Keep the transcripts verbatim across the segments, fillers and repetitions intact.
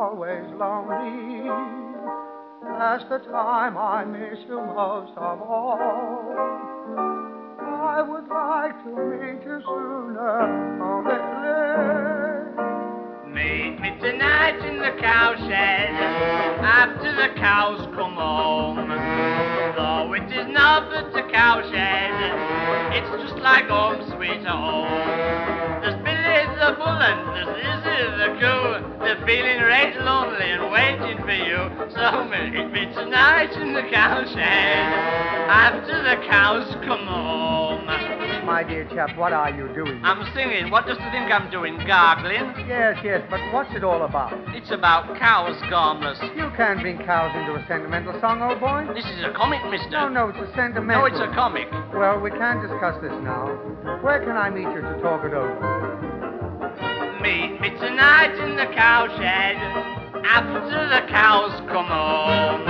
always lonely. That's the time I miss you most of all. I would like to meet you sooner, only meet me tonight in the cowshed, after the cows come home. Though it is not but a cowshed, it's just like home sweet home. There's Billy the bull and there's Lizzie the cow. They're feeling right lonely and waiting for you. So meet me tonight in the cowshed, after the cows come home. My dear chap, what are you doing? I'm singing. What does you think I'm doing? Gargling? Yes, yes, but what's it all about? It's about cows, Gormless. You can't bring cows into a sentimental song, old boy. This is a comic, mister. No, no, it's a sentimental. No, it's a comic. Well, we can't discuss this now. Where can I meet you to talk it over? Meet me tonight in the cowshed, after the cows come home.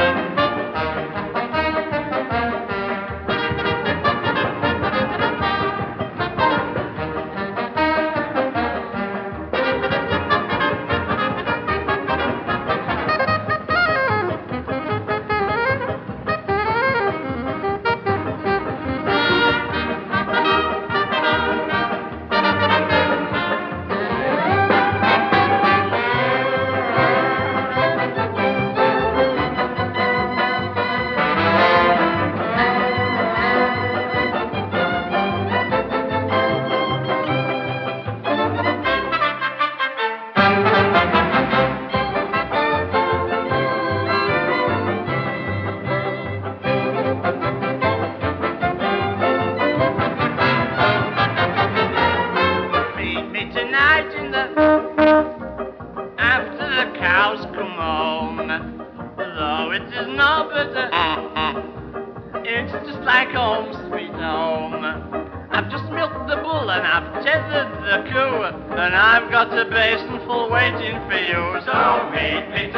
Though it is no better, it's just like home, sweet home. I've just milked the bull and I've tethered the cow, and I've got a basin full waiting for you. So meet me